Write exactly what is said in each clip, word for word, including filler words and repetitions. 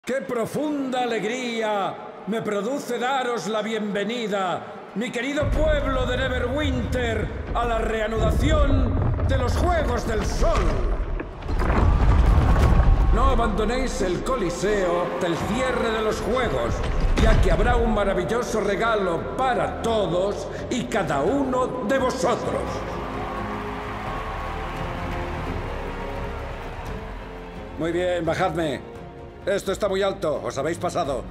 ¡Qué profunda alegría me produce daros la bienvenida, mi querido pueblo de Neverwinter, a la reanudación de los Juegos del Sol! No abandonéis el Coliseo del cierre de los Juegos, ya que habrá un maravilloso regalo para todos y cada uno de vosotros. Muy bien, bajadme. Esto está muy alto, os habéis pasado.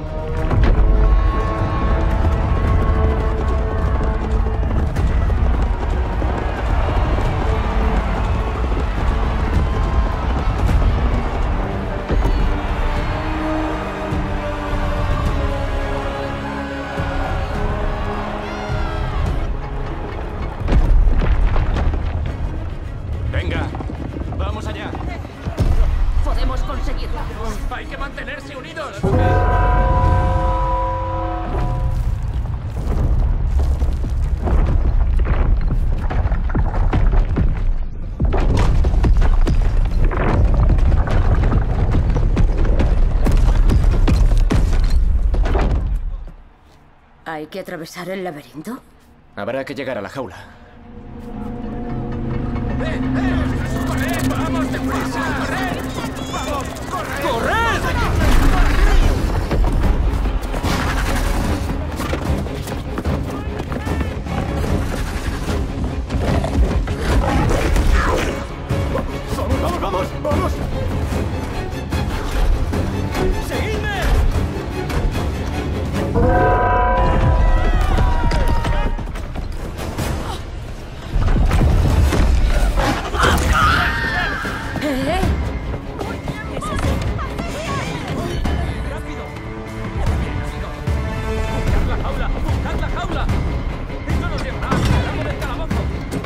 Venga, vamos allá. Podemos conseguirlo. Hay que mantenerse unidos. ¿Hay que atravesar el laberinto? Habrá que llegar a la jaula. ¡Eh, eh! ¡Corred! ¡Vamos, deprisa! ¡Corred! ¡Vamos, corred! ¡Corred! ¡Vamos, vamos, vamos! ¡Vamos! ¡Seguidme! ¿Eh? ¡Rápido! ¡Buscad la jaula! ¡Buscad la jaula! ¡Esto nos llevará al lado del calabozo!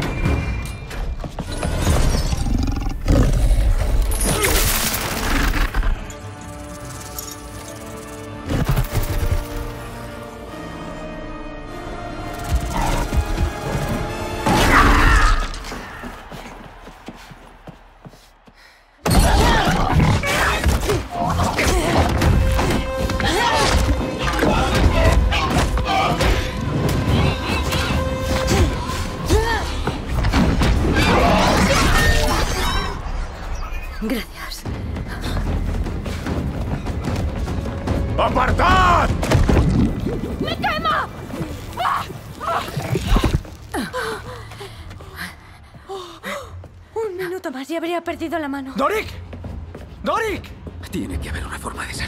Gracias. ¡Apartad! ¡Me quema! Un minuto más y habría perdido la mano. ¡Doric! ¡Doric! Tiene que haber una forma de salir.